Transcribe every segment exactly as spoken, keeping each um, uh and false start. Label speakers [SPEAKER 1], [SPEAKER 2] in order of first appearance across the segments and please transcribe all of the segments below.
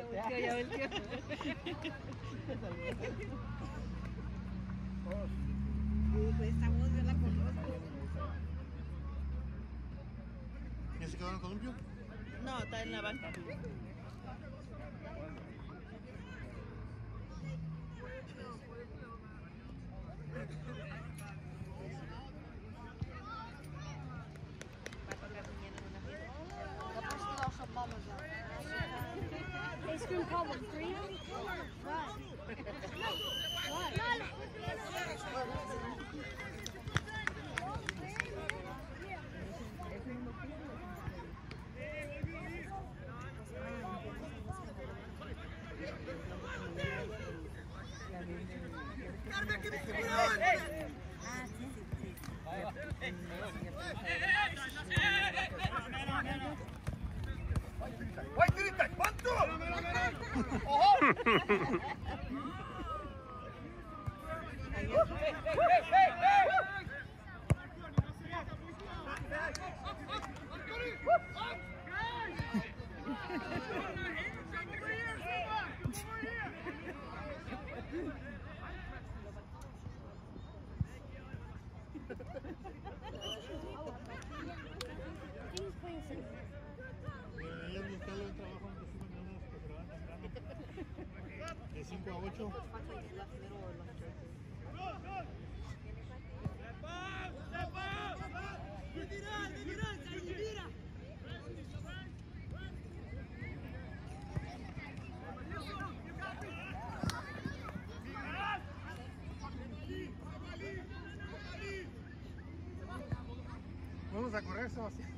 [SPEAKER 1] volteó, ya volteó. Pues esta voz yo la conozco.
[SPEAKER 2] ¿Ya se quedó en el columpio?
[SPEAKER 1] No, está en la banca.
[SPEAKER 3] They scream problem three. Why? Why?
[SPEAKER 4] ¡Guay, tirita! ¿Cuánto? ¡Ojo!
[SPEAKER 2] Deberías buscarle un trabajo en oficina de unos que se levantan temprano. De cinco a ocho. Vamos a correr, Sebastián.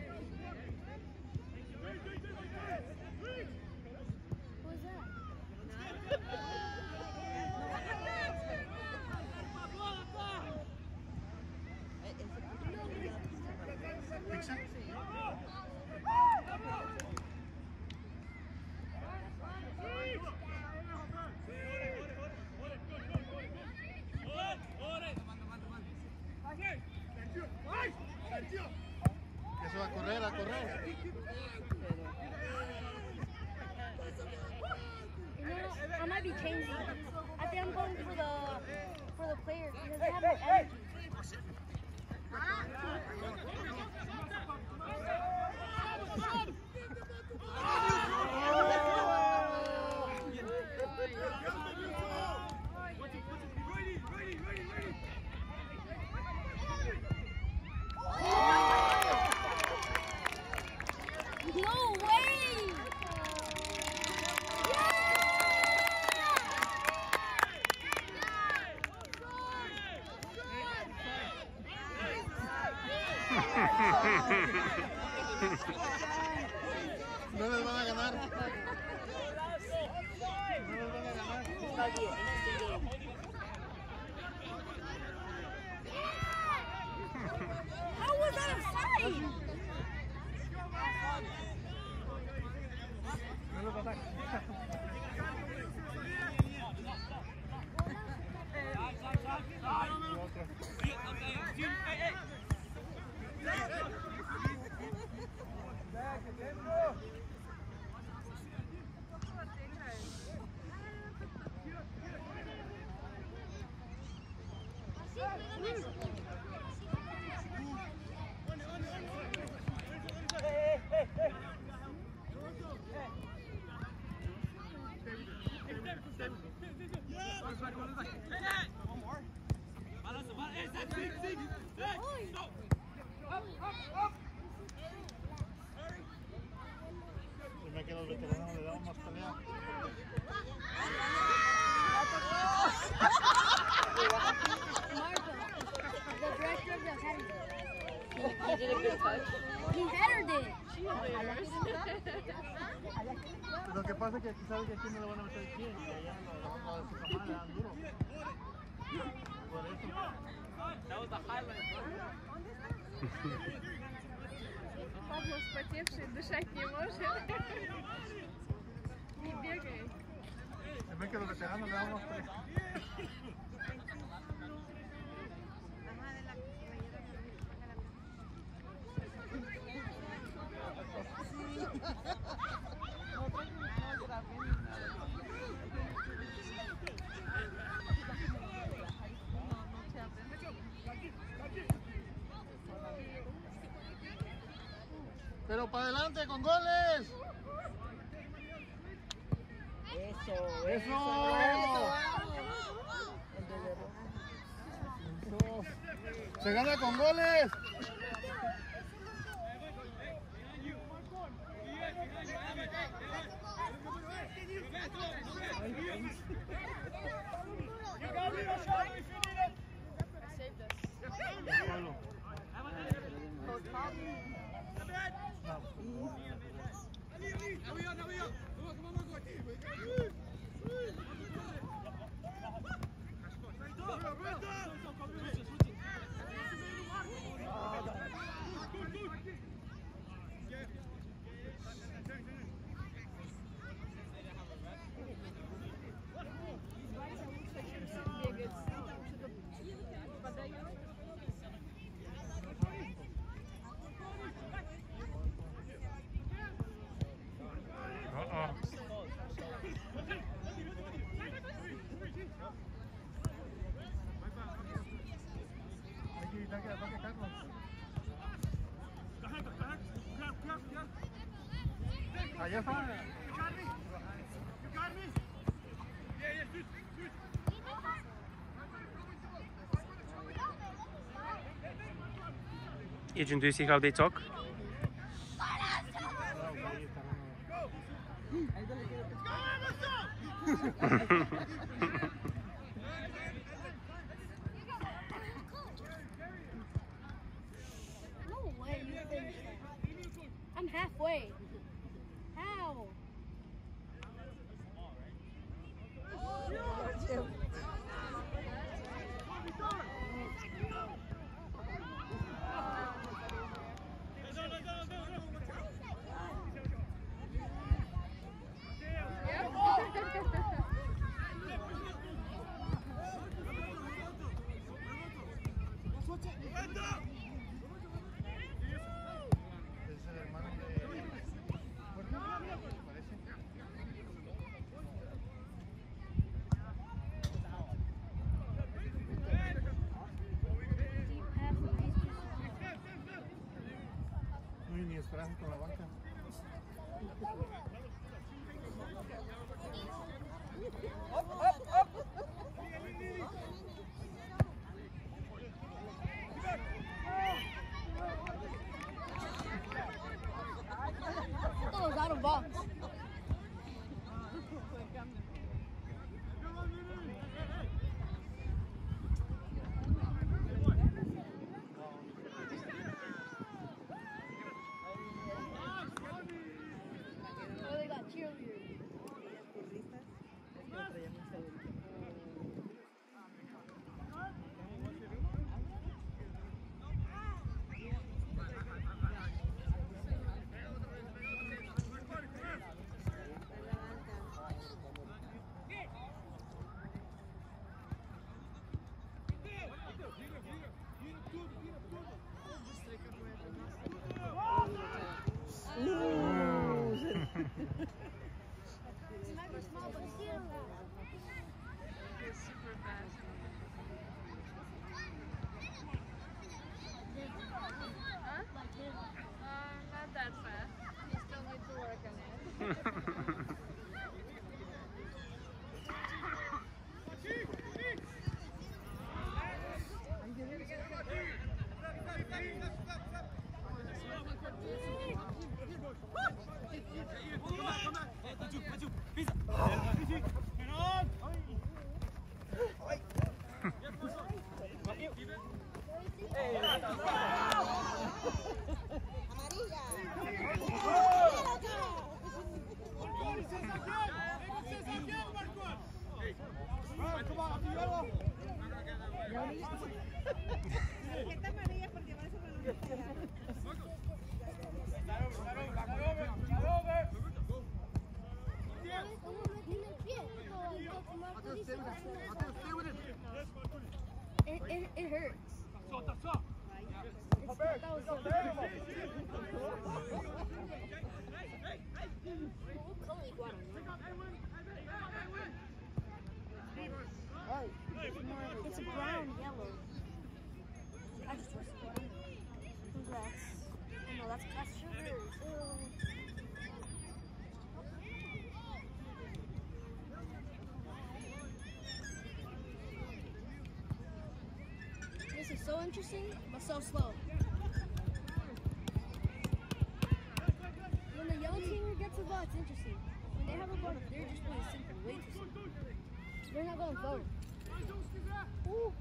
[SPEAKER 2] ¿Pizza? Eso va a correr, a correr.
[SPEAKER 3] You know, I might be changing. I think I'm going for the for the players because they have more energy. No way!
[SPEAKER 2] No les van a ganar. No les van a ganar.
[SPEAKER 1] Está bien, está bien.
[SPEAKER 3] How was that offside?
[SPEAKER 2] No les va a dar. Dime que los veteranos le damos más pelea.
[SPEAKER 3] The director of the academy.
[SPEAKER 1] You did a good touch.
[SPEAKER 3] He headered it.
[SPEAKER 2] Lo que pasa es que aquí sabe que aquí no le van a meter el pie y allá lo de su mamá le dan duro. Por eso.
[SPEAKER 5] That was the highlight.
[SPEAKER 6] Павло вспотевший, дышать не может. Не бегай.
[SPEAKER 2] Dime que los veteranos le damos más pelea.
[SPEAKER 1] No,
[SPEAKER 2] Pero para adelante con goles.
[SPEAKER 1] Eso,
[SPEAKER 2] Eso.
[SPEAKER 1] eso.
[SPEAKER 2] Eso. Se gana con goles. Pablo. Hay que evitar que ataque Carlos. Allá está.
[SPEAKER 7] Adrian, do you see how they talk?
[SPEAKER 3] No way you finished that. I'm halfway. How?
[SPEAKER 2] Es el hermano de... Parece. Uy, ni esperanza con la banca.
[SPEAKER 3] That was out of box. Oh, they got cheerleaders. It might be small, but still.
[SPEAKER 6] It's super fast. Huh? Uh, not that fast. You still need to work on it. It, it, it hurts. It's, that was so It's brown yellow. I just was Congrats.
[SPEAKER 3] No, that's that's sugar. Ugh. This is so interesting, but so slow. When the yellow team gets the ball, it's interesting. When they have a ball, they're just playing simple, way too simple. They're not going forward. Ooh.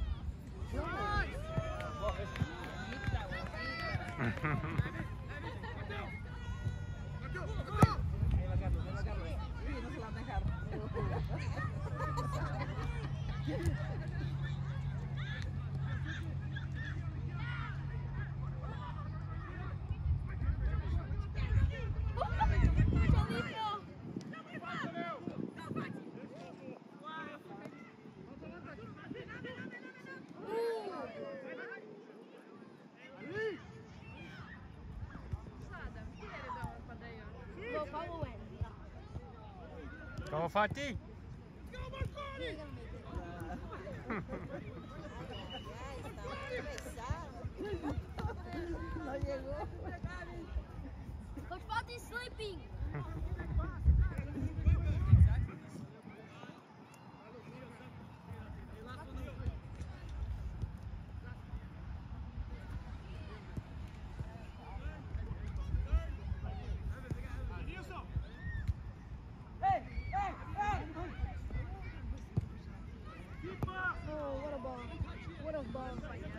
[SPEAKER 3] Go, follow in.
[SPEAKER 2] Go, Fatih.
[SPEAKER 3] He ain't gonna make it. Coach Fatih's sleeping. Oh, what a ball. What a ball.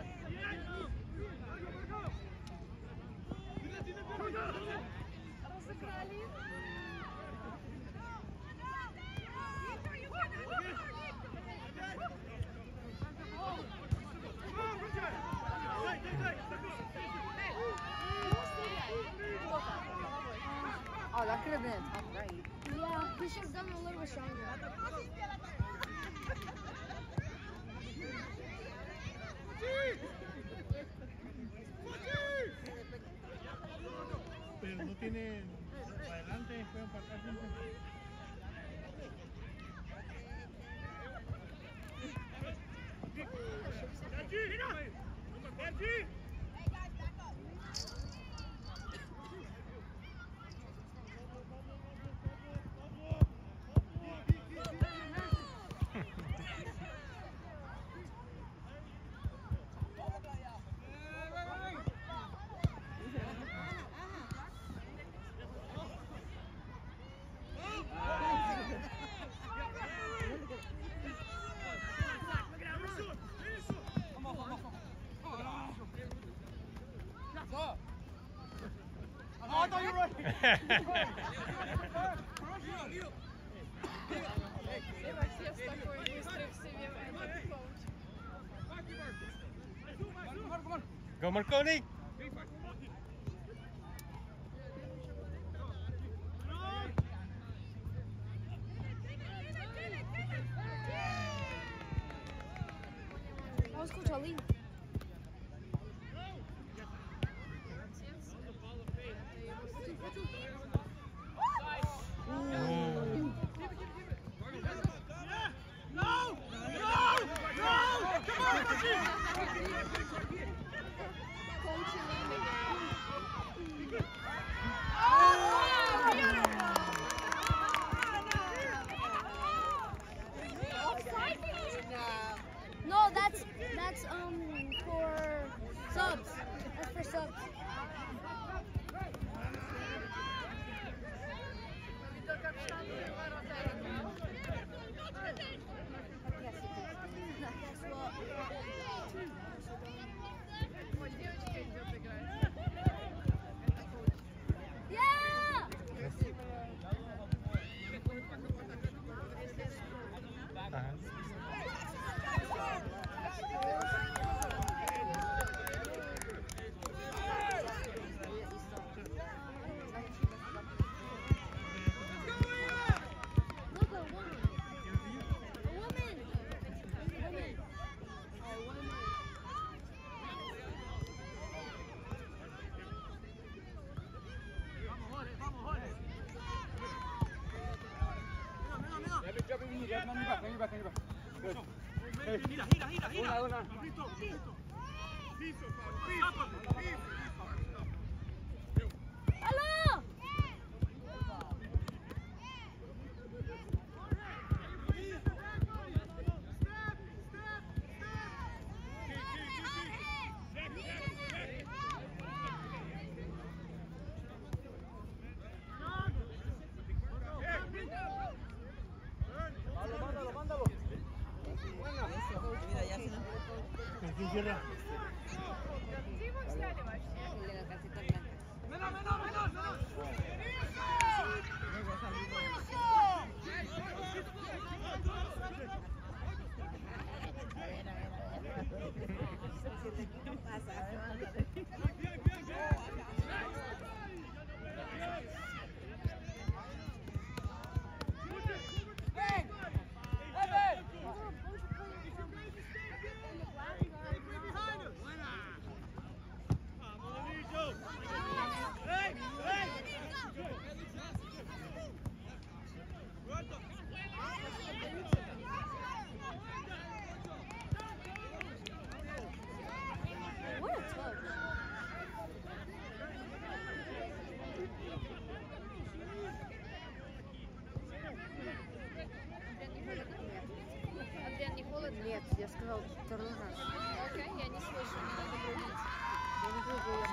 [SPEAKER 1] Oh, that could have been a tough right.
[SPEAKER 3] Yeah, he should have done it a little bit stronger.
[SPEAKER 2] Pero no tiene para adelante, juegan para acá siempre.
[SPEAKER 4] Oh, I thought you were right.
[SPEAKER 6] Det var sista gången vi sträcks i coach.
[SPEAKER 2] Go, Marconi.
[SPEAKER 3] That was Coach Ali. No, that's that's um for subs. That's for subs. Yeah! Look, a woman. A woman. A woman. A woman.
[SPEAKER 4] Gira, gira, gira, gira. Listo, listo. Listo, Pablo. Listo.
[SPEAKER 2] cierra.
[SPEAKER 6] Где его взяли вообще?
[SPEAKER 5] Menos, menos, menos, menos.
[SPEAKER 1] Нет, я сказал второй раз.
[SPEAKER 6] Окей, я не слышу, не надо грубить.
[SPEAKER 1] Я не буду, я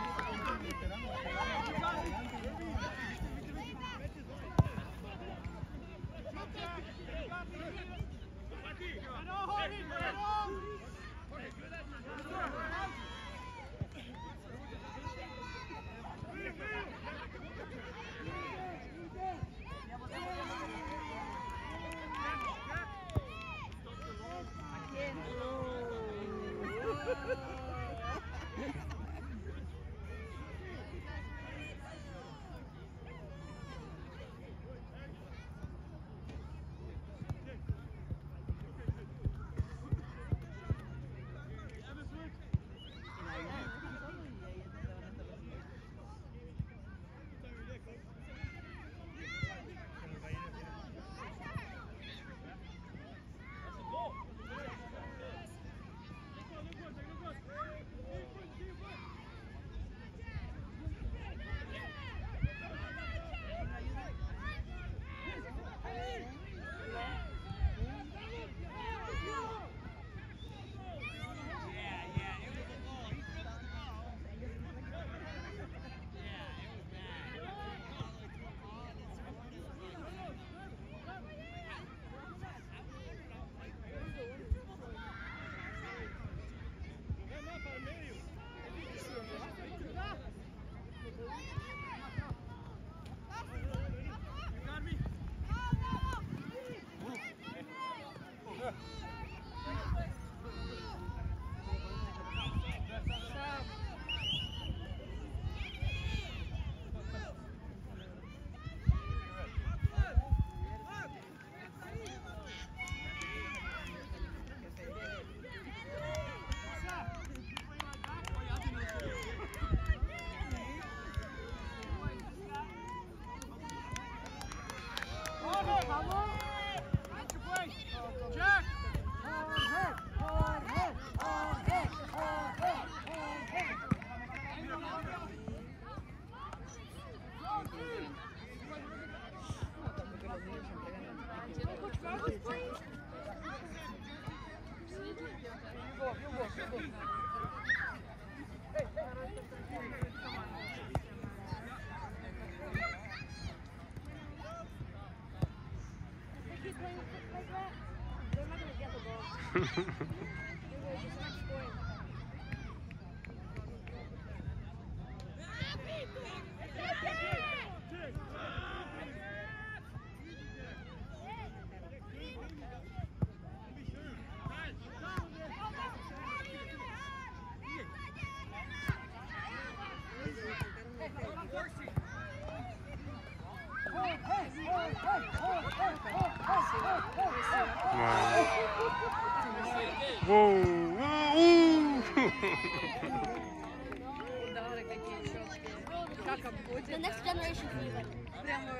[SPEAKER 6] Удары какие четкие. Как обходит.
[SPEAKER 3] The next generation can even.
[SPEAKER 6] Прямо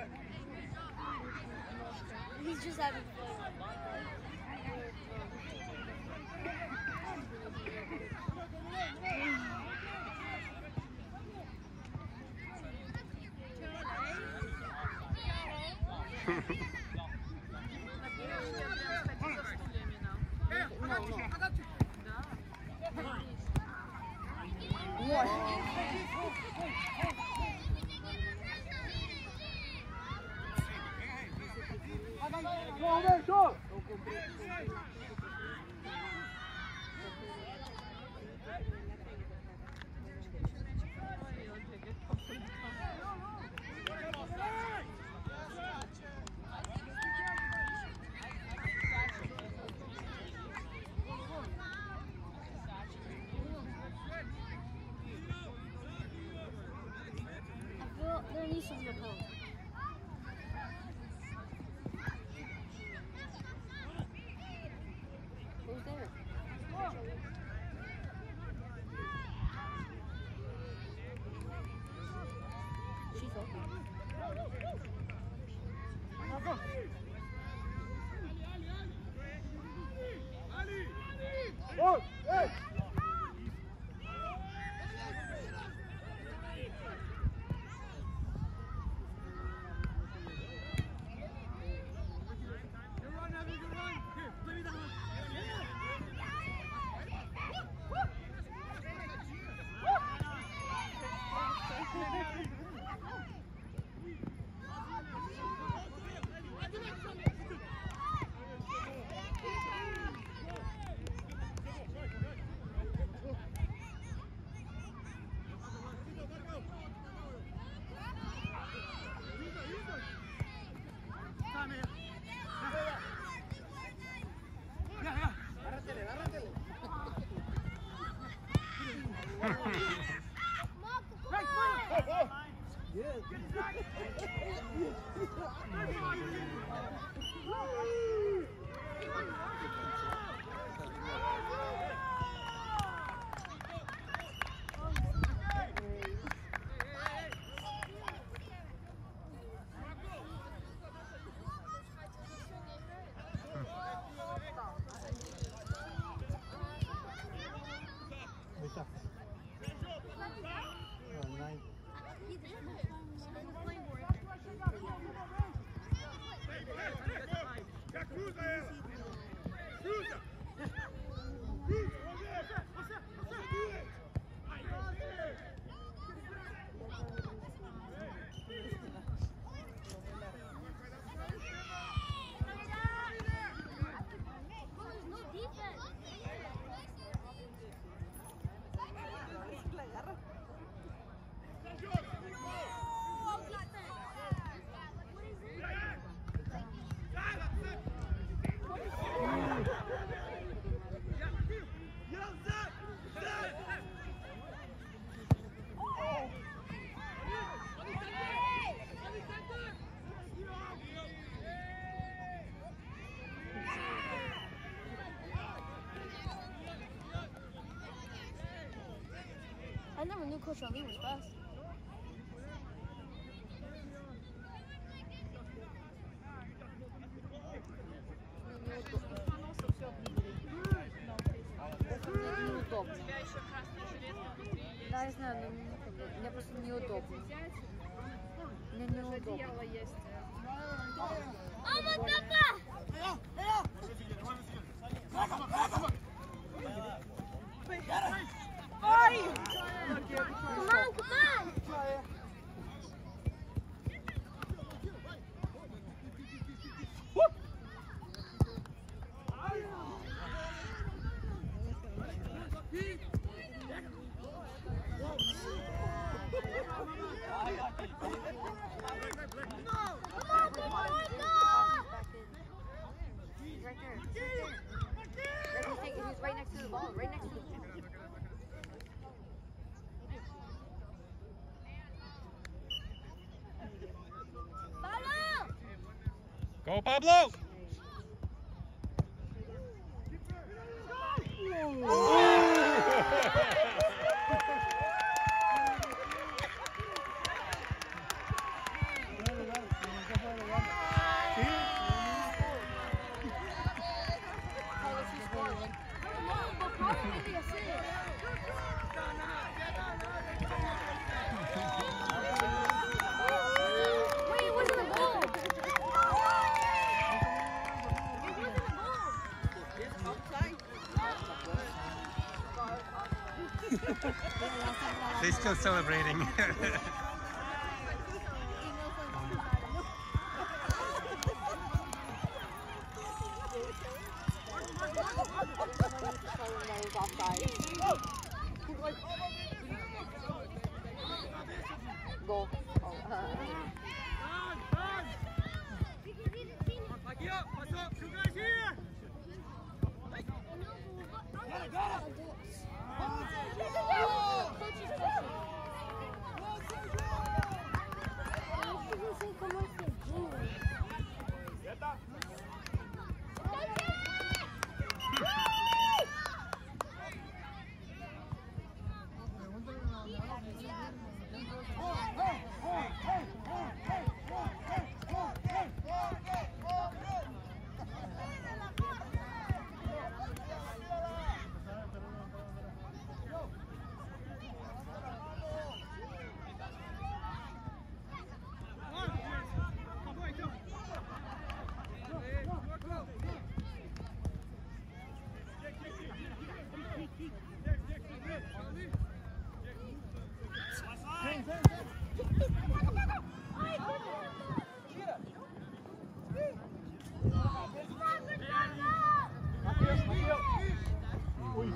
[SPEAKER 3] He's just having fun.
[SPEAKER 1] Go, go, go!
[SPEAKER 3] She's open.
[SPEAKER 2] Oh, hey!
[SPEAKER 3] I never knew Coach Ali was fast.
[SPEAKER 1] Неудобно. Да, я знаю, но мне, мне просто неудобно. Мне неудобно.
[SPEAKER 6] Есть.
[SPEAKER 3] Come on, come on!
[SPEAKER 1] He's right there. He's right there. He's, taking, he's right next to the ball. Right next to the ball.
[SPEAKER 4] Go, Pablo! They're still celebrating.
[SPEAKER 1] Go. Oh, uh.
[SPEAKER 2] Uy.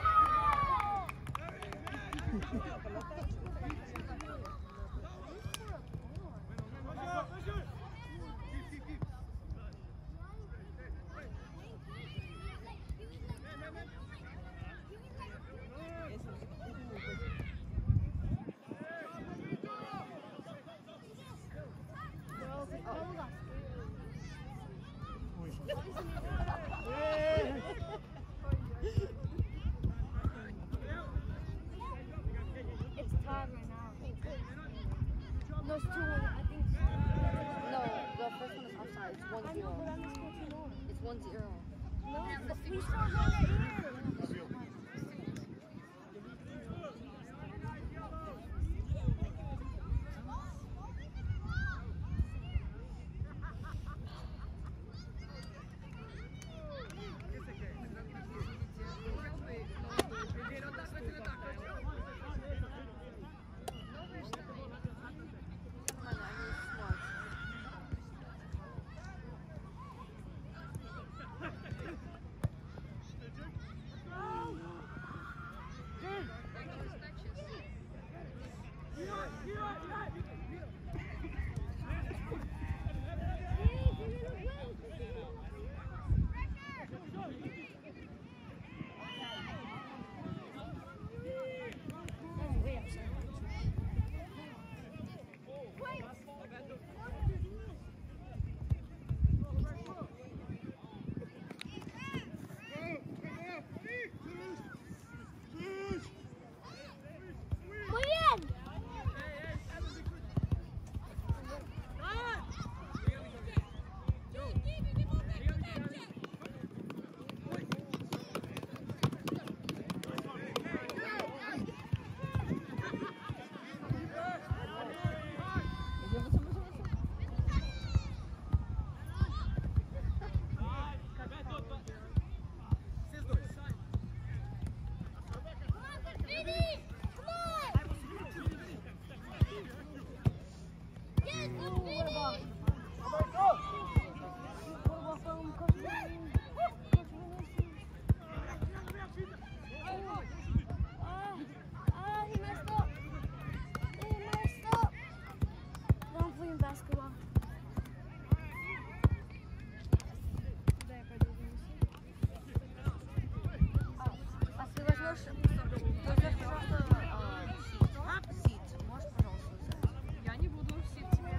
[SPEAKER 3] It's tied right now. No, it's two one. I think.
[SPEAKER 1] No, the first one is offside. It's one
[SPEAKER 3] I know,
[SPEAKER 1] zero.
[SPEAKER 3] but I'm just going too long.
[SPEAKER 1] It's one zero.
[SPEAKER 3] No, the free throws on the air.
[SPEAKER 6] Я не буду в сит тебе.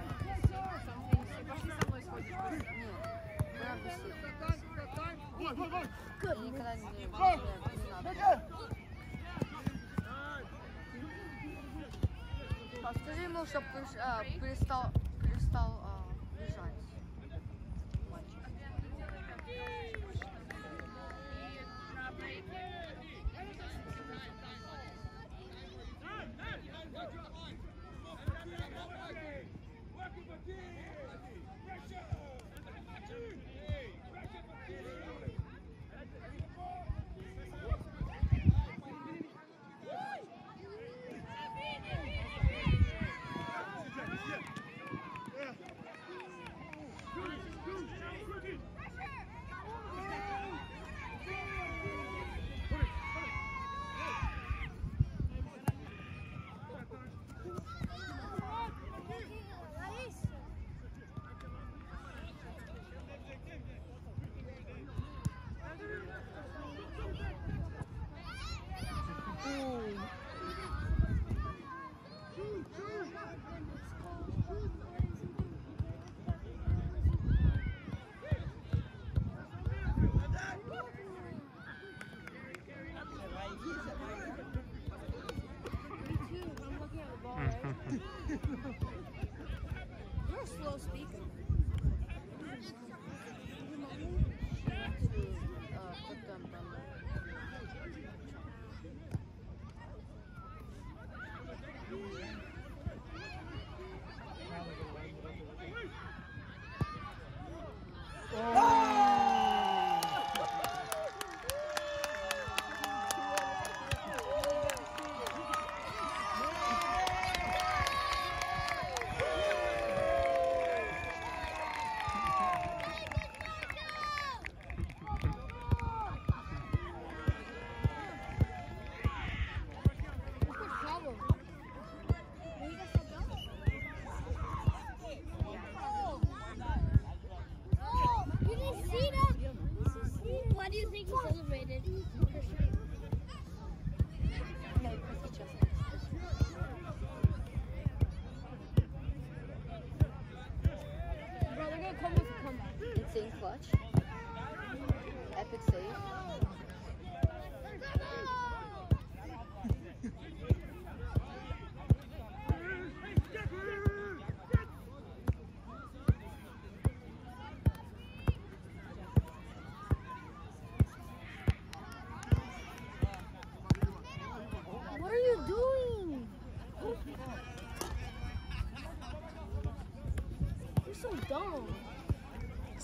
[SPEAKER 6] Пошли со мной сходить.
[SPEAKER 1] Я никогда не не надо. Скажи ему, чтобы перестал, перестал бежать.
[SPEAKER 3] You're a slow speaker.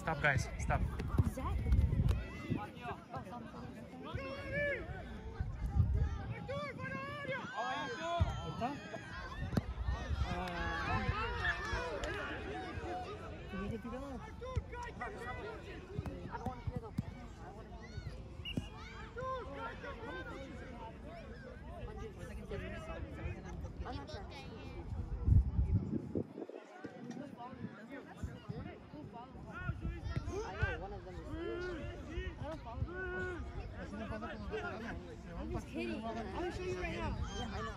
[SPEAKER 4] Stop, guys. Stop.
[SPEAKER 3] Exactly.
[SPEAKER 2] ¿Está? Ah, tiene que tirar. Así me pasa cuando me ganan. Me van
[SPEAKER 3] I'm just kidding.
[SPEAKER 2] partiendo,
[SPEAKER 3] I'm
[SPEAKER 2] me van
[SPEAKER 3] gonna show you right now.
[SPEAKER 1] Yeah, I know.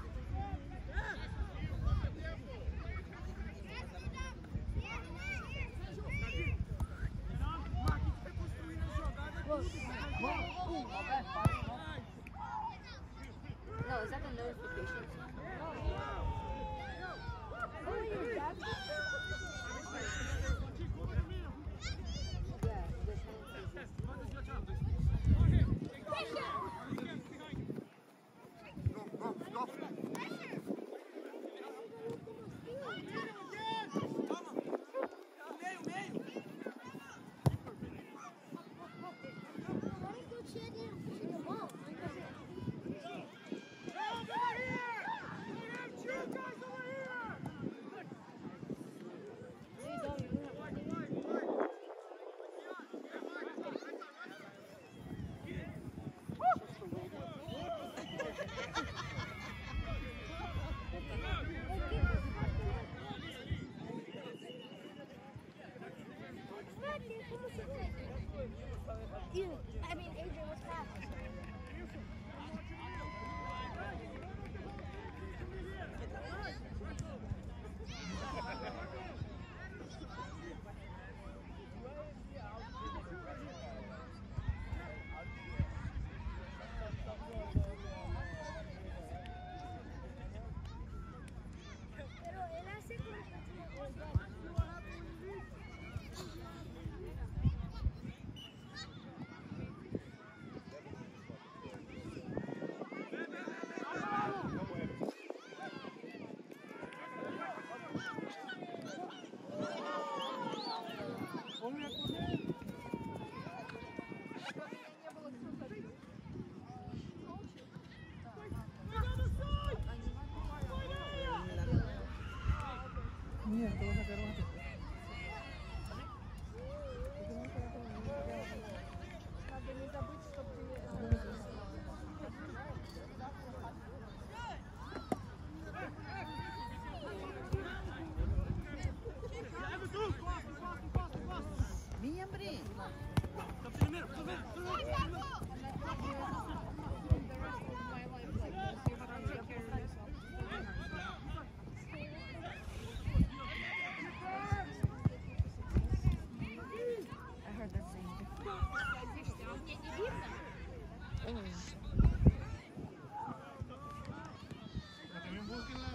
[SPEAKER 3] Look.
[SPEAKER 1] No, is that the notifications?
[SPEAKER 3] Oh, you're back.
[SPEAKER 1] Yeah, the time
[SPEAKER 3] You, I mean, Adrian was fast. Pero él hace
[SPEAKER 2] Mira, te vas a sacar un
[SPEAKER 5] Minha hombre.
[SPEAKER 1] I heard that same.
[SPEAKER 2] También búsquenla.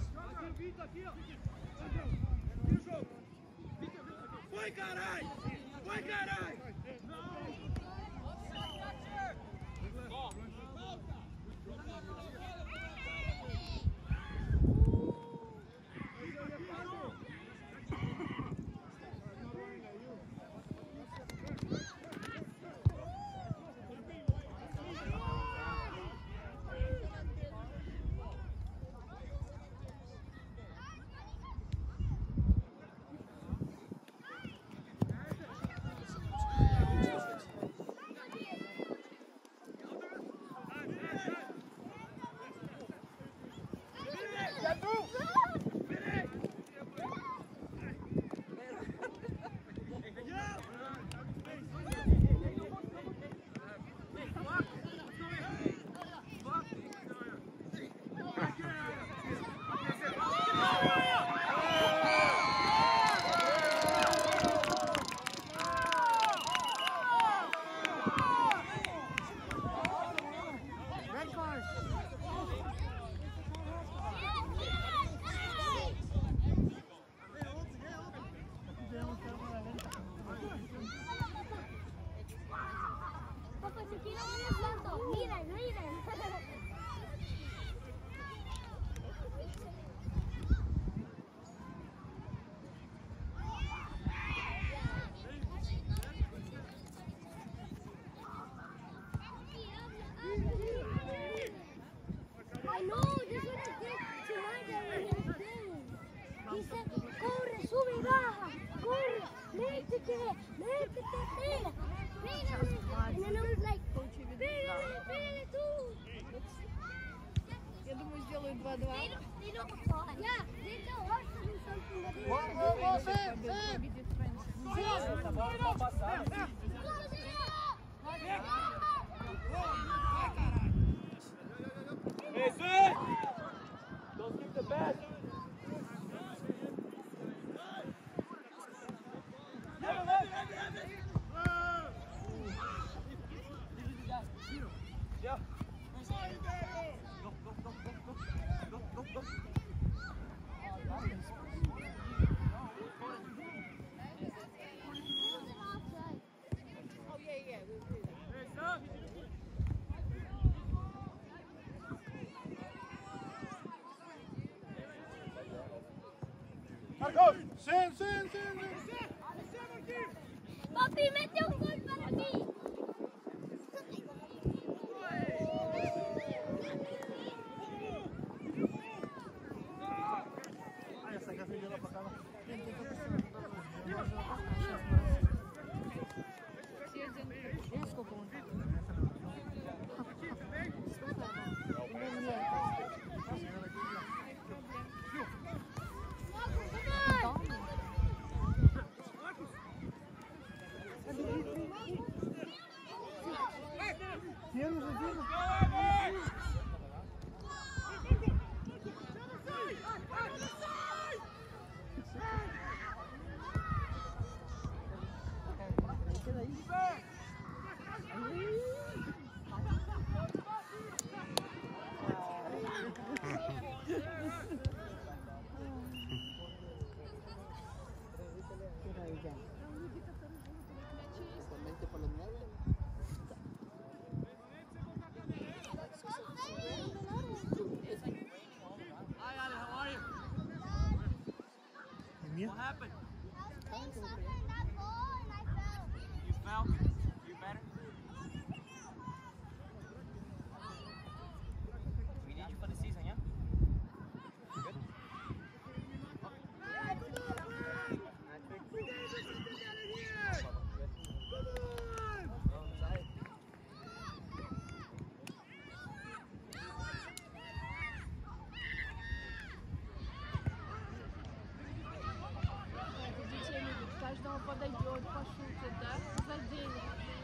[SPEAKER 7] Foi, carai! Foi, carai!
[SPEAKER 1] Red card.
[SPEAKER 3] Papá, si quiero un plato, miren, miren.
[SPEAKER 6] Я думаю, сделаю два-два.
[SPEAKER 7] Hey, Sven! Don't skip the pass. Yeah.
[SPEAKER 2] Marcos, sim, sim, sim, sim.
[SPEAKER 3] Papi, mete un gol para mí.
[SPEAKER 2] Ai, essa aqui é a pra cá.
[SPEAKER 1] Я сколько он?
[SPEAKER 2] Тем же делом.
[SPEAKER 7] What happened? You fell? You better? We need you for the season, yeah? Good?
[SPEAKER 6] Каждому подойдет, пошутит, да? За деньги.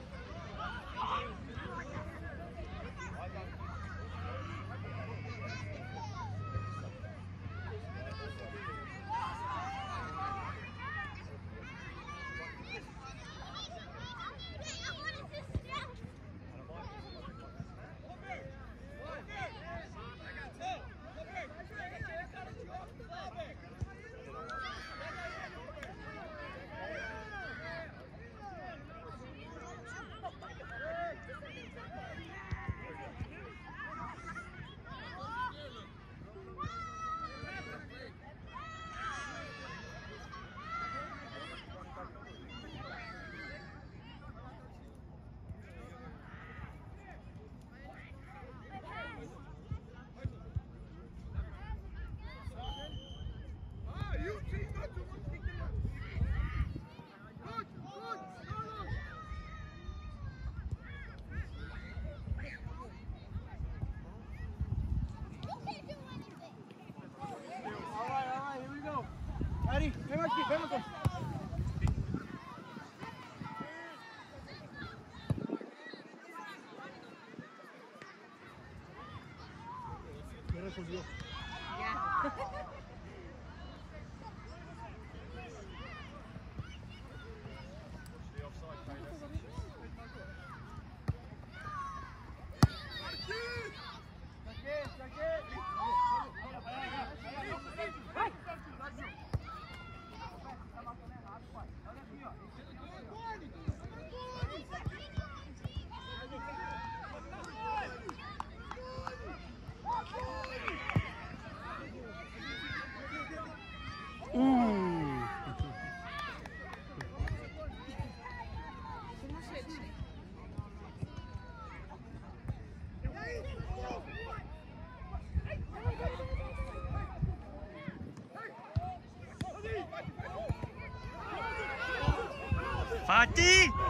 [SPEAKER 2] Ari, ven aquí, ven acá. Me resolvió.
[SPEAKER 4] Fatih!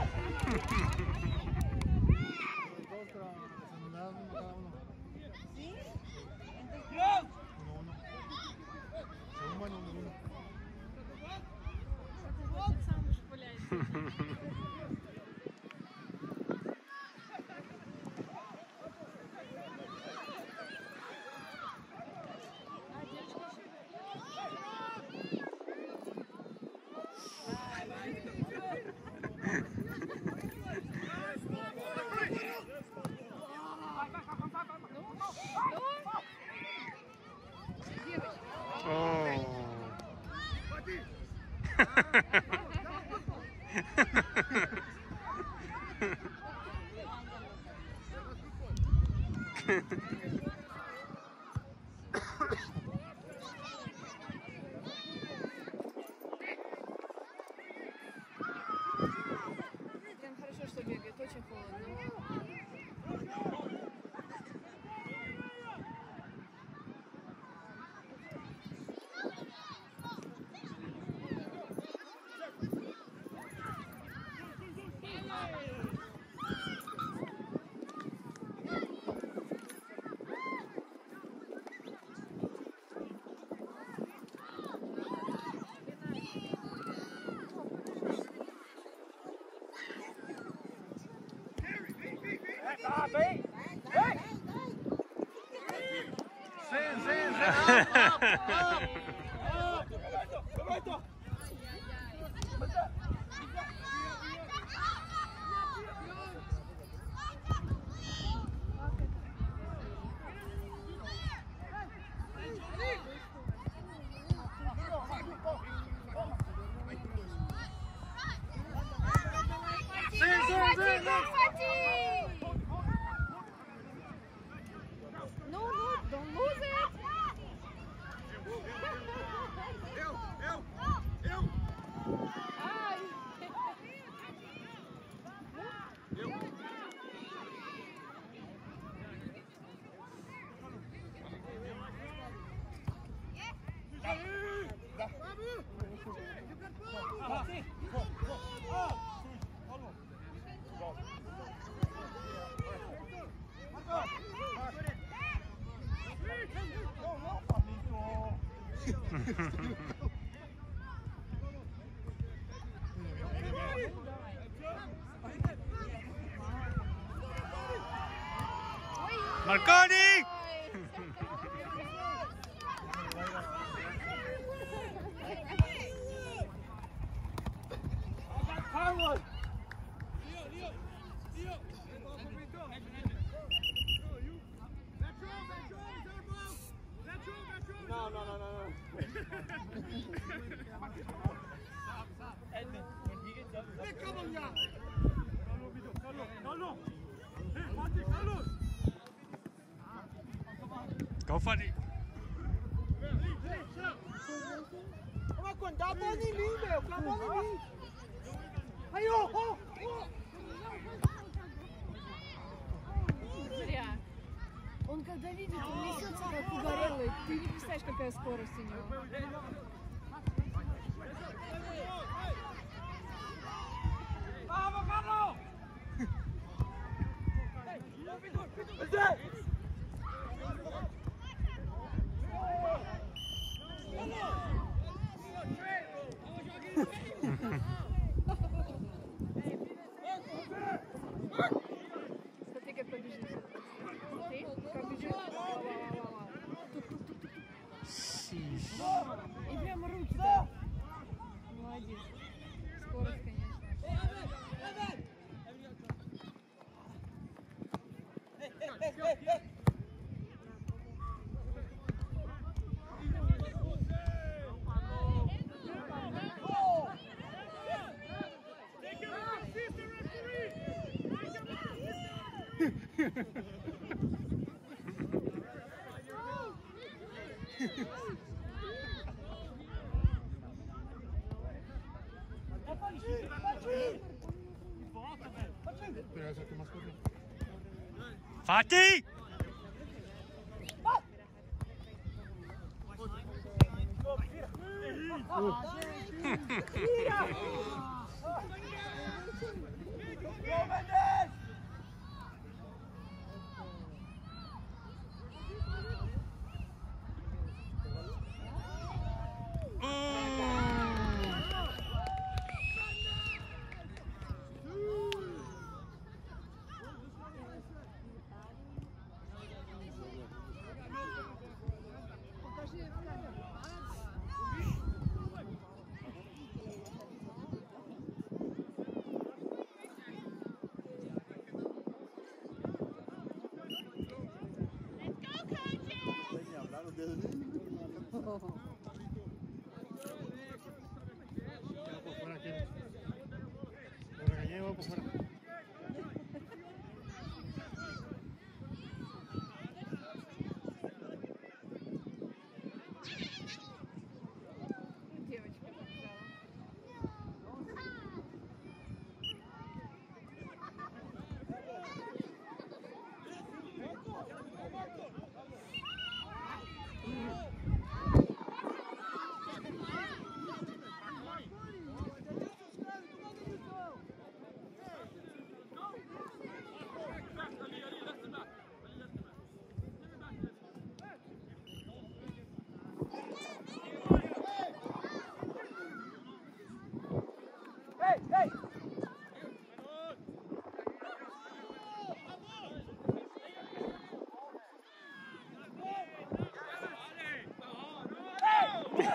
[SPEAKER 6] Прям хорошо, что бегает, очень холодно.
[SPEAKER 2] Zen, zen, zen, up, up, up. Zen, zen, zen, zen.
[SPEAKER 6] No, no, don't lose it.
[SPEAKER 2] Eu, eu, eu.
[SPEAKER 6] Ai.
[SPEAKER 4] Marconi!
[SPEAKER 7] No, no, no, no, no. Edmund, when he gets up,
[SPEAKER 2] Hey, come on, yeah.
[SPEAKER 4] Go for it.
[SPEAKER 7] Mas quando dá a bola em mim, meu, com a bola em mim. Aí, ó, ó, ó.
[SPEAKER 6] Зря. Он когда видит, он несется как угорелый. Ты не представляешь, какая скорость у него. Смотри, как побежит. Смотри, как бежит. И прямо руки, да. Молодец. Скорость, конечно.
[SPEAKER 4] Fatih!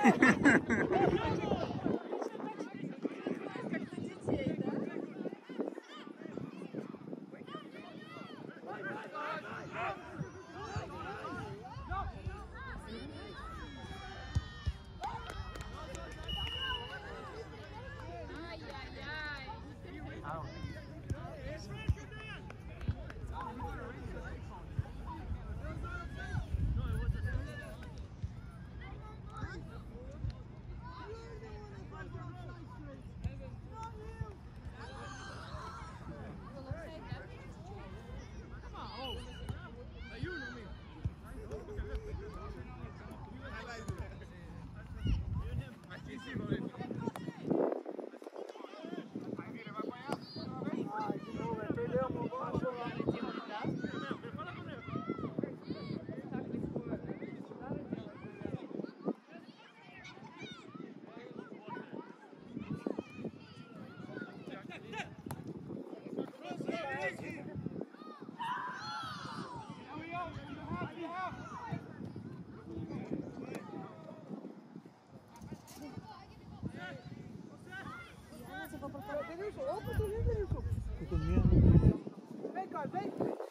[SPEAKER 2] Tô com medo.
[SPEAKER 7] Vem, cara, vem.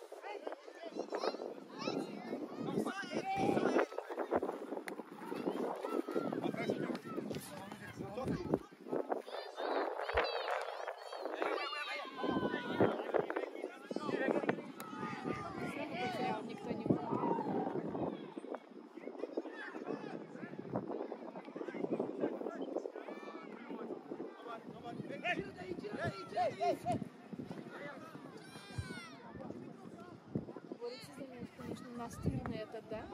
[SPEAKER 6] Никто не будет. Борется за меня, конечно, настырный этот, да?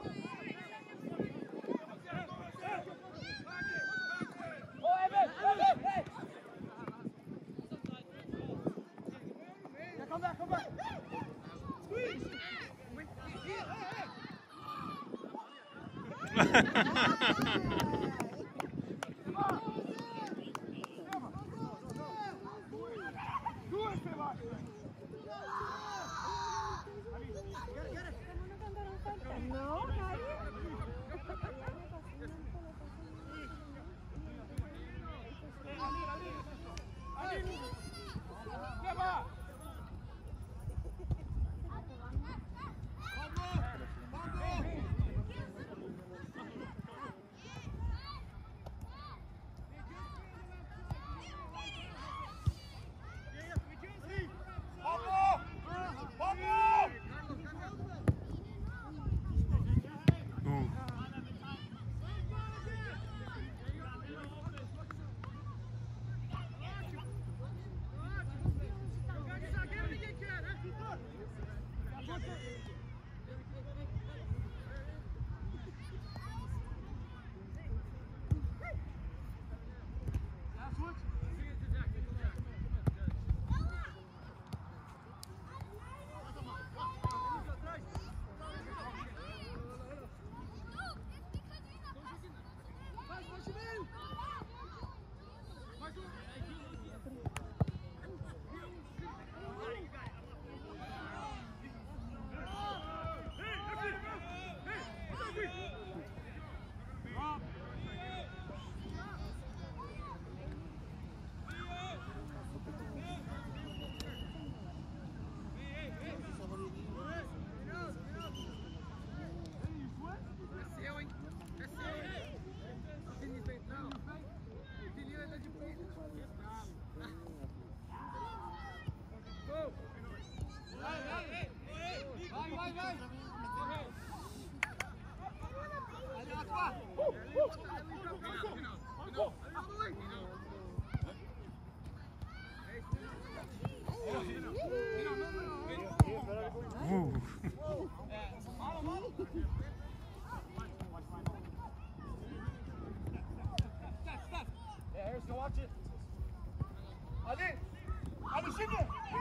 [SPEAKER 7] Come back, come back.
[SPEAKER 6] No, nadie.
[SPEAKER 7] Yeah, Harris, go watch it. Adi! Adi, şimdi!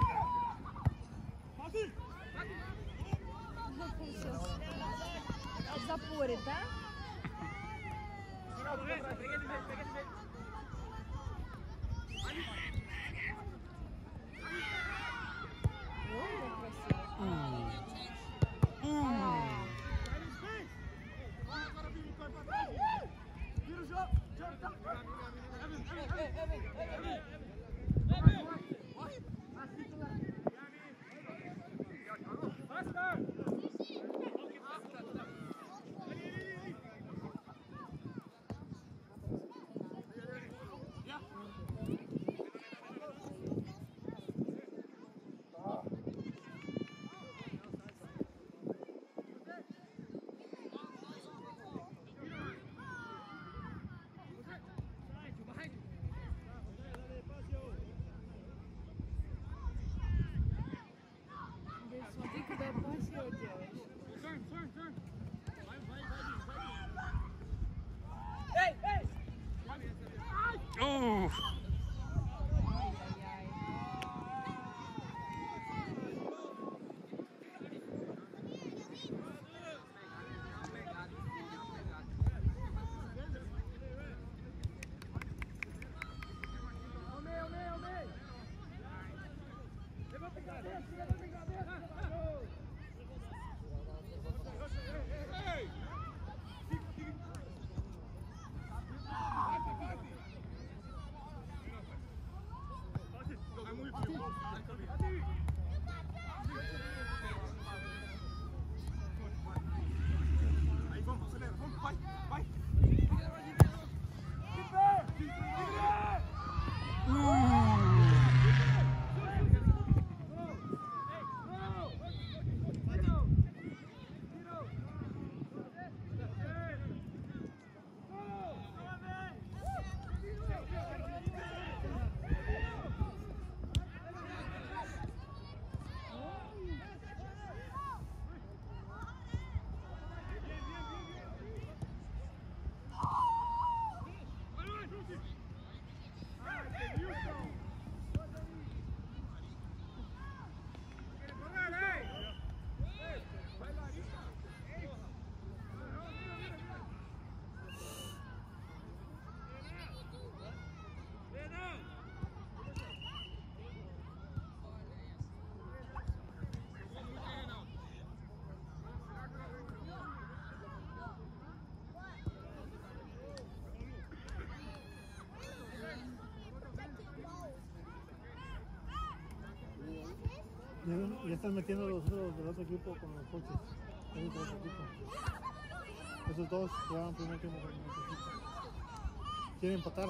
[SPEAKER 7] Adi!
[SPEAKER 6] Запоры, да?
[SPEAKER 7] Vira o jogo!
[SPEAKER 2] Y ya están metiendo los otros del otro equipo con los coaches. El otro equipo. Esos dos jugaban primer tiempo con el otro equipo. ¿Quieren empatar?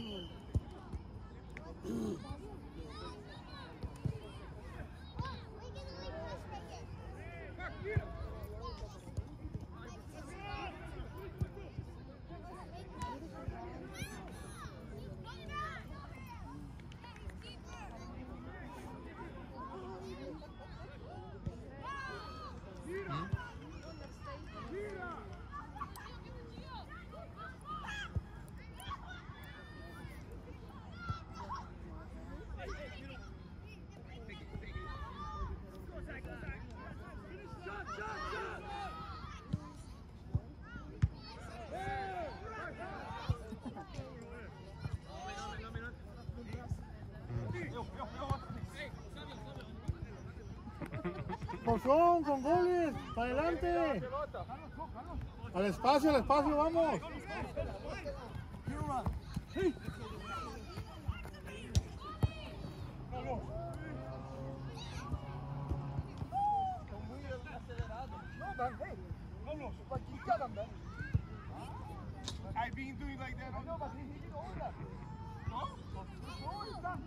[SPEAKER 2] Porción, con goles, para adelante. Al espacio, al espacio, vamos.
[SPEAKER 7] I've been doing like that. I know, but he did all that. No? No, he's done.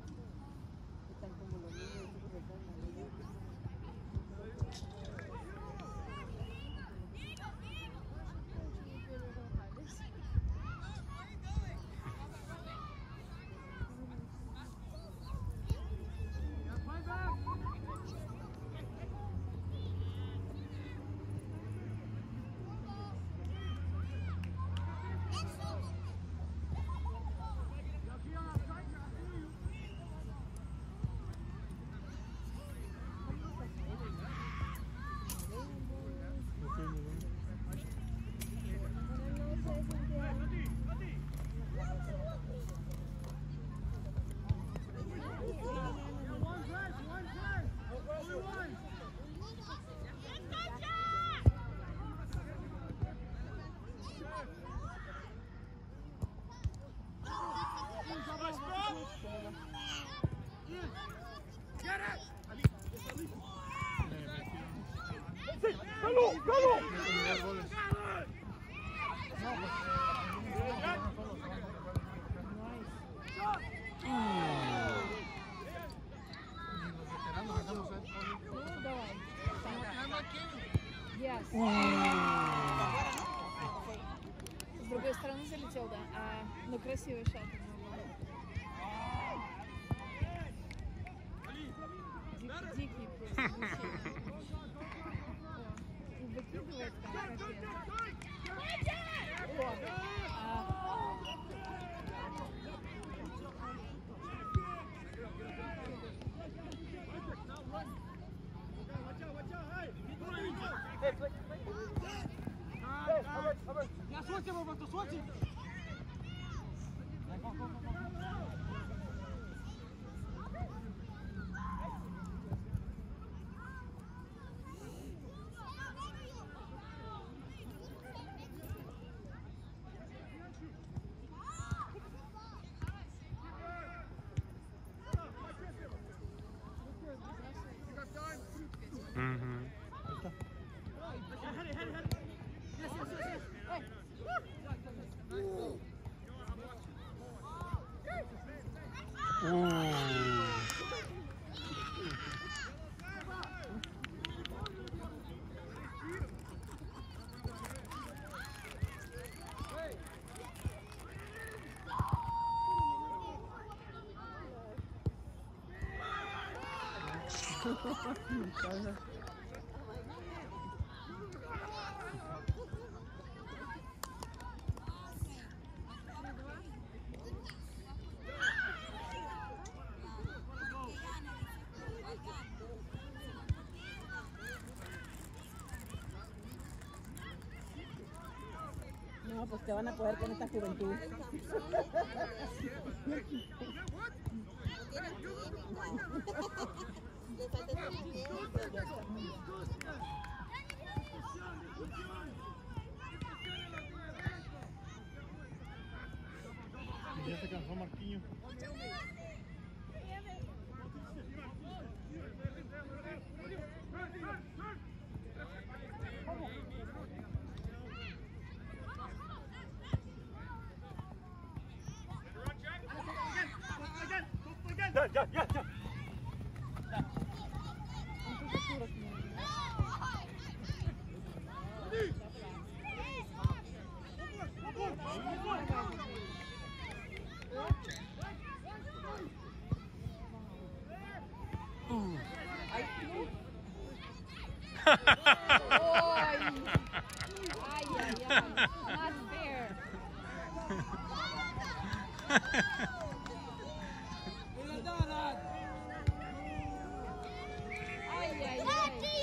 [SPEAKER 6] Yes. С другой стороны залетел, да. А, ну красивый шаг. Дикий, дикий просто. И выкидывает там капец. О! А.
[SPEAKER 7] Я сотим его, то сотим.
[SPEAKER 5] No, pues te van a poder con esta juventud.
[SPEAKER 2] Ya se cansó Marquinhos.
[SPEAKER 6] Ay, ay, ay. Not fair. Ay, ay, ay.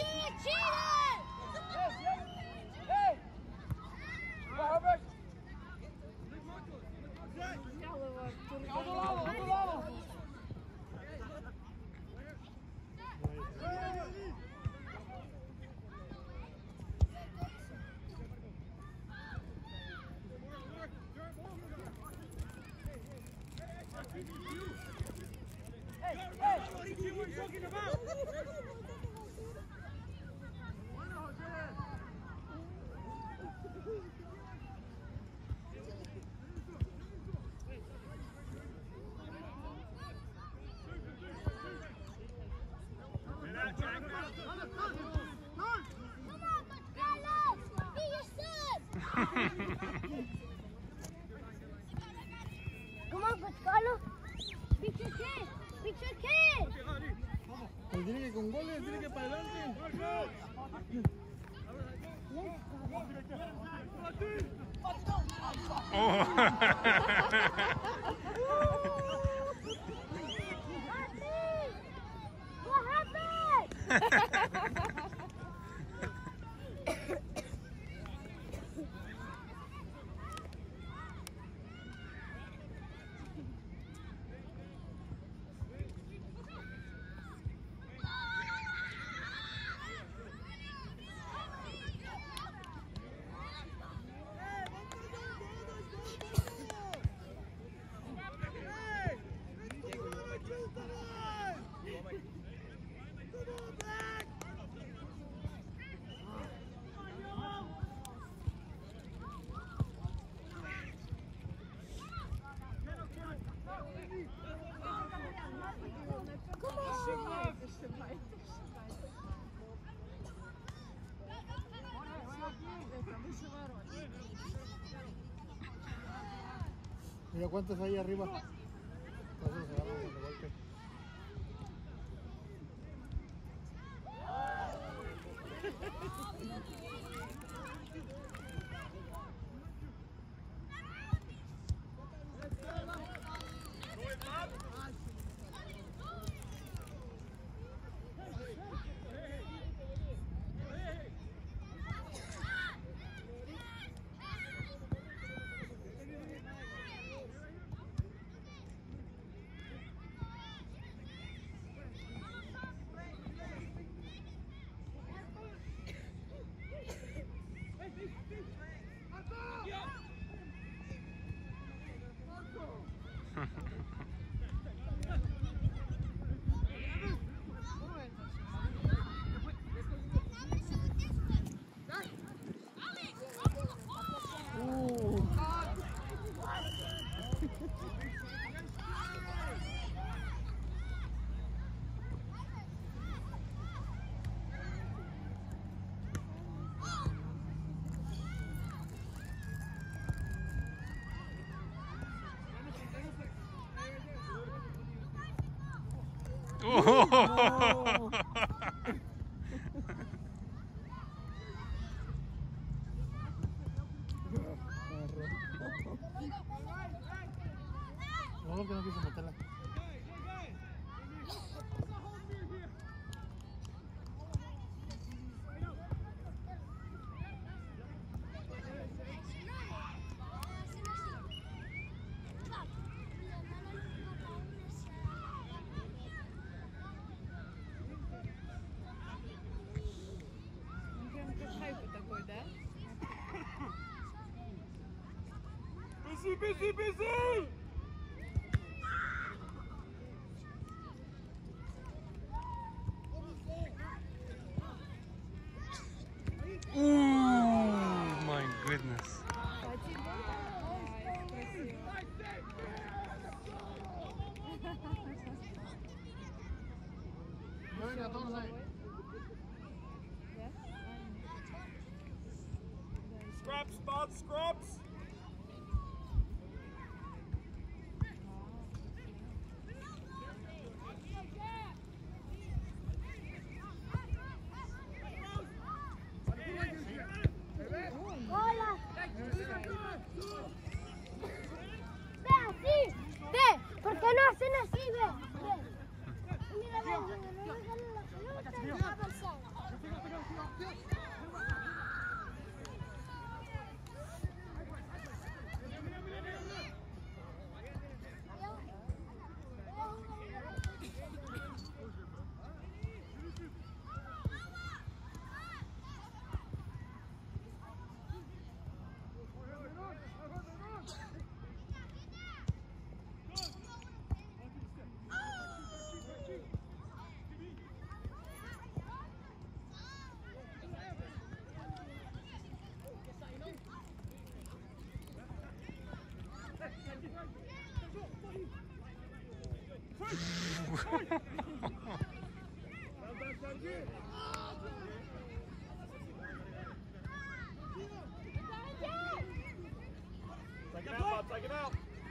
[SPEAKER 3] Come on, Pascalo. Beat your kid. Beat your kid.
[SPEAKER 2] Él tiene que con goles, tiene que para adelante.
[SPEAKER 3] What happened?
[SPEAKER 2] Mira cuántos hay arriba. Eso se agarra de golpe.
[SPEAKER 4] Oh.
[SPEAKER 2] No, que no quiso meterla.
[SPEAKER 7] Busy, busy, busy!
[SPEAKER 4] Ooh, my goodness.
[SPEAKER 7] Scraps, Bob, scraps!
[SPEAKER 3] Ve así, ve, ¿por qué no hacen así, ve? Ve. Mira, ve, no regalan la pelota y va a pasar.
[SPEAKER 7] Take it out, Bob, take it out.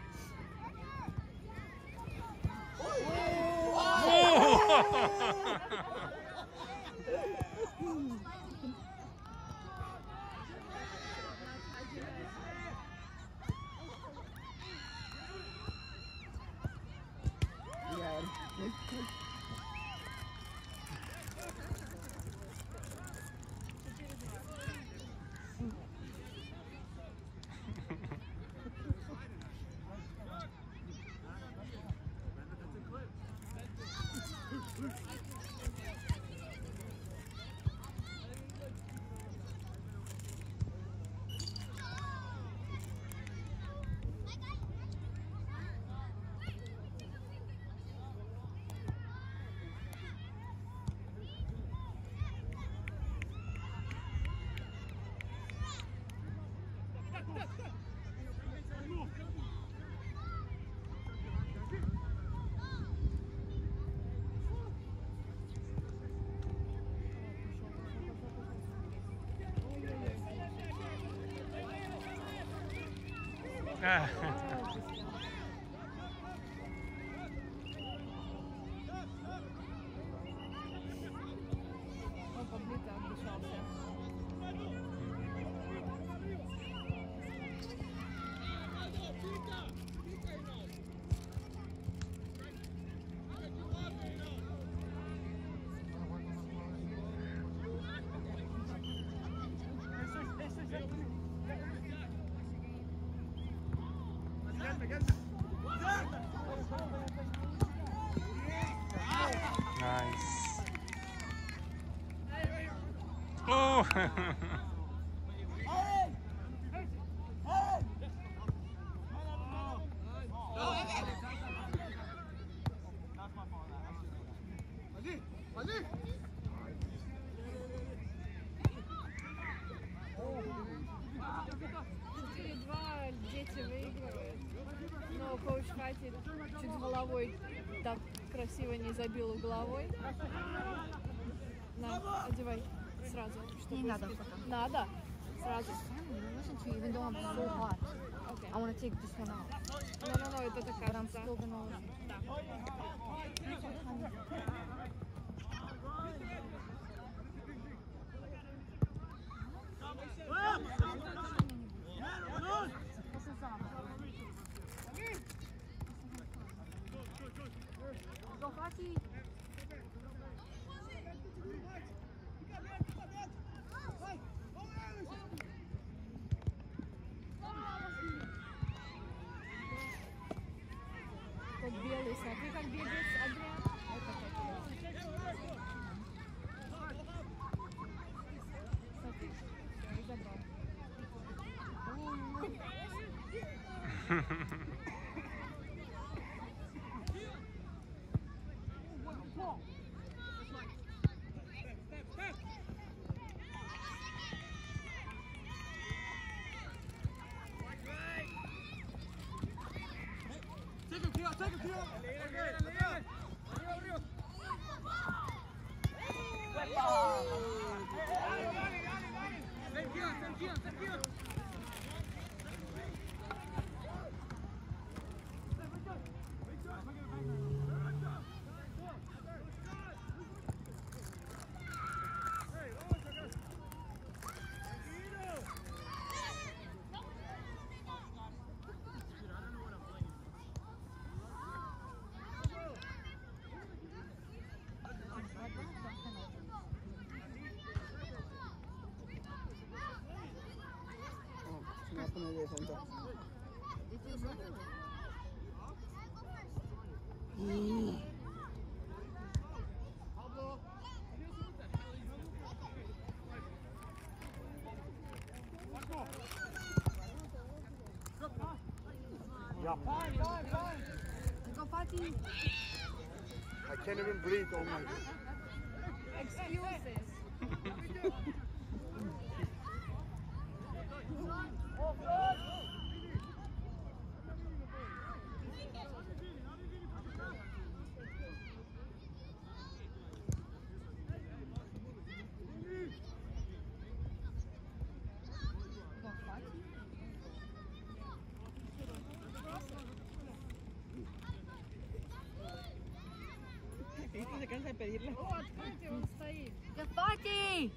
[SPEAKER 6] Он побито отдышался.
[SPEAKER 4] Nice. Oh!
[SPEAKER 6] четыре-два дети выигрывают, но коуч Катя чуть головой так красиво не забил угловой. На, одевай сразу.
[SPEAKER 1] Не надо пока.
[SPEAKER 6] Надо. Сразу.
[SPEAKER 1] Listen to you, even though I'm so hot.
[SPEAKER 6] Okay.
[SPEAKER 1] I want to take this one out.
[SPEAKER 6] No, no, no, это так
[SPEAKER 1] But I'm
[SPEAKER 6] кажется.
[SPEAKER 1] still gonna. Go, Fatih.
[SPEAKER 6] Вот белый, смотри, как бегает Адриан. Это как смотри, всё, и забрал.
[SPEAKER 5] poner de defensa. Mm.
[SPEAKER 7] Yeah. Fine, fine, fine.
[SPEAKER 1] Go, Fatih.
[SPEAKER 7] I can't even breathe, oh my God.
[SPEAKER 6] Excuses.
[SPEAKER 5] ¿Viste? Se cansa de pedirle.
[SPEAKER 6] О, открытый, он стоит.
[SPEAKER 1] Go, Fatih.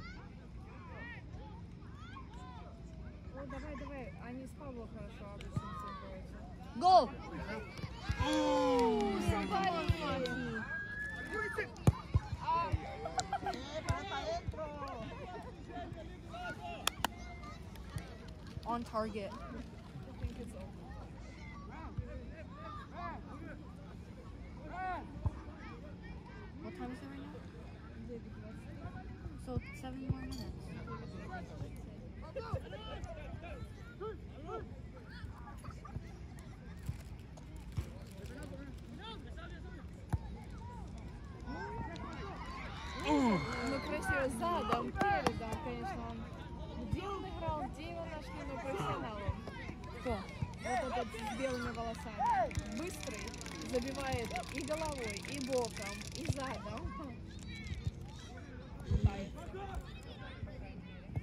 [SPEAKER 6] О, давай, давай. Они с Павлом хорошо обычно цепляются.
[SPEAKER 1] Go. On target.
[SPEAKER 6] I think it's over.
[SPEAKER 1] What time is it right now? So seven more minutes.
[SPEAKER 6] Ну, красиво задом, передом, конечно, он. Где он играл, где его нашли, ну, профессионалом.
[SPEAKER 1] Кто?
[SPEAKER 6] Вот этот с белыми волосами. Быстрый, забивает и головой, и боком, и задом. Лает. По крайней мере.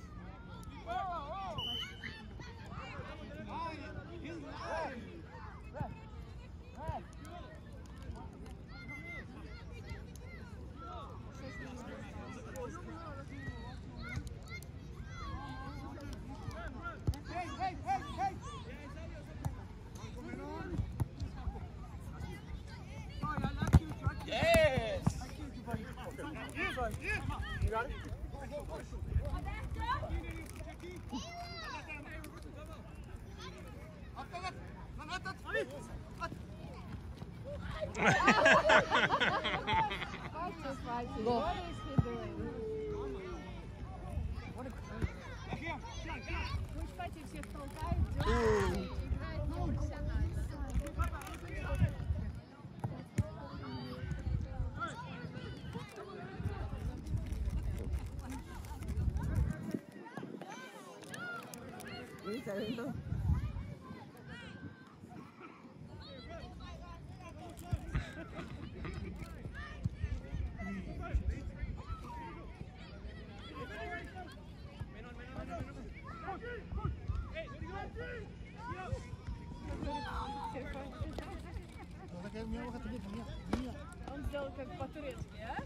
[SPEAKER 7] Hey, hey, hey, hey!
[SPEAKER 5] Yes!
[SPEAKER 7] I killed you, buddy. Okay. You got it?
[SPEAKER 6] Fatih, Fatih,
[SPEAKER 1] Go.
[SPEAKER 6] what is he doing? Пусть Fatih всех толкает, дергает и играет профессионально.
[SPEAKER 5] ¿Viste adentro?
[SPEAKER 2] Надо как мне выход нет, нет, нет.
[SPEAKER 6] Он сделал как по-турецки, а?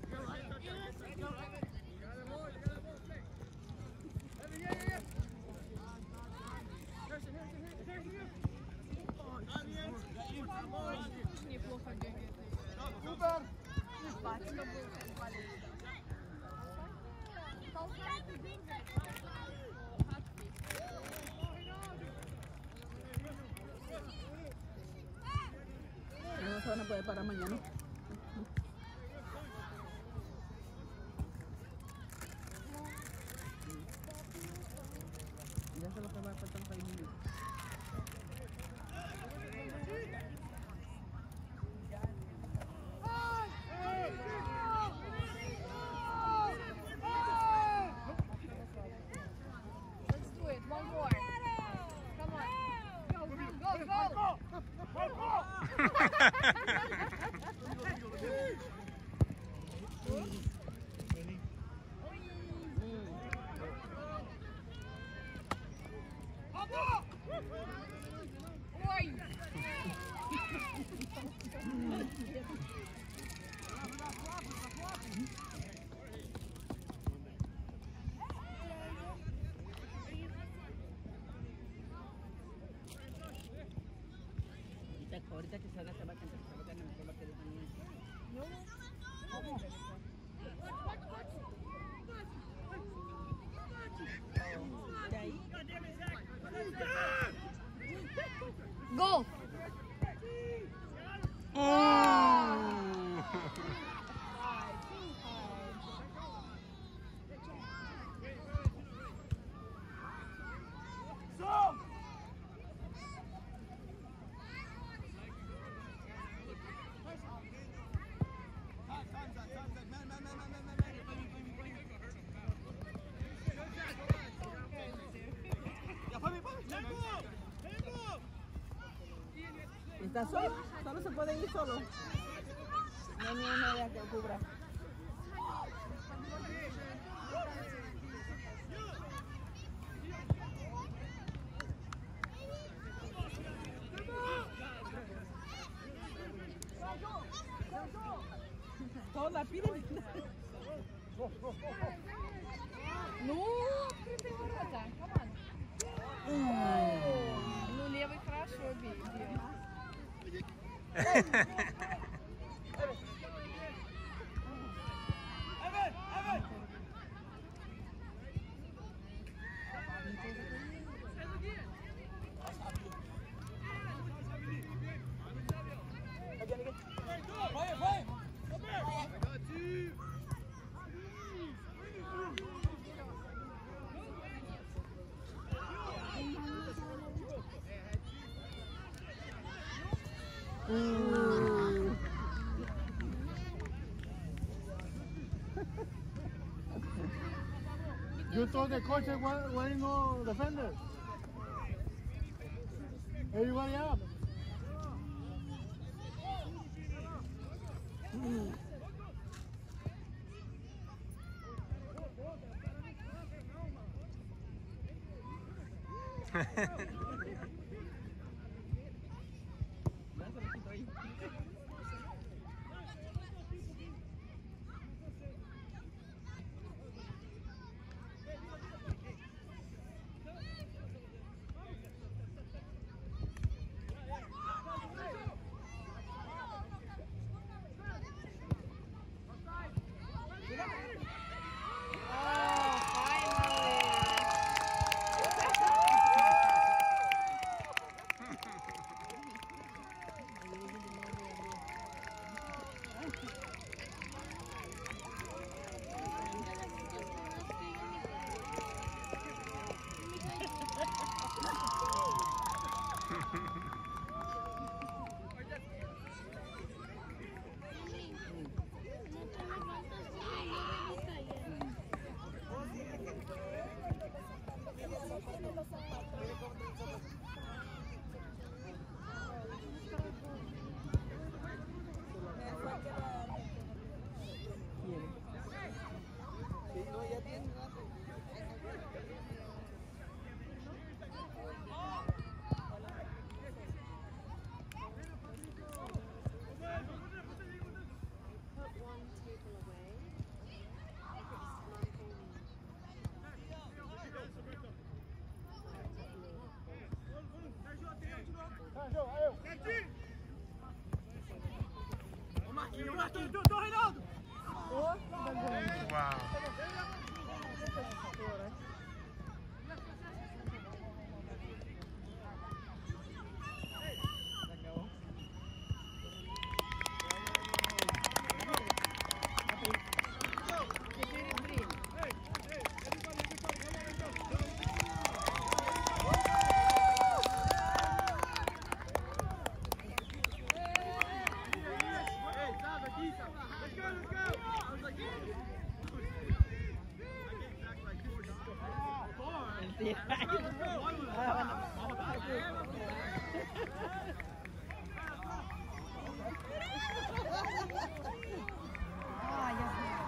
[SPEAKER 6] Неплохо бегает.
[SPEAKER 7] Супер!
[SPEAKER 6] Батька был футболист.
[SPEAKER 5] No se van a poder parar mañana. Ya se lo que va a faltar seis minutos.
[SPEAKER 6] Let's do it. One more. Come on. Go, go, go, go.
[SPEAKER 2] Ready?
[SPEAKER 6] Ой!
[SPEAKER 5] Ahorita, ahorita que salga se va a cantar, se va a cantar, se va a quedar también. De ahí.
[SPEAKER 6] Goal!
[SPEAKER 4] Oh!
[SPEAKER 5] ¿Está solo? Solo se puede ir solo. No hay ni una idea que lo cubra. Todos la piden.
[SPEAKER 6] Ну, открытые ворота, команда. Ну, левый хорошо бил.
[SPEAKER 2] You told the coach there were no defenders. Everybody up.
[SPEAKER 4] Wow.
[SPEAKER 1] А, я знаю.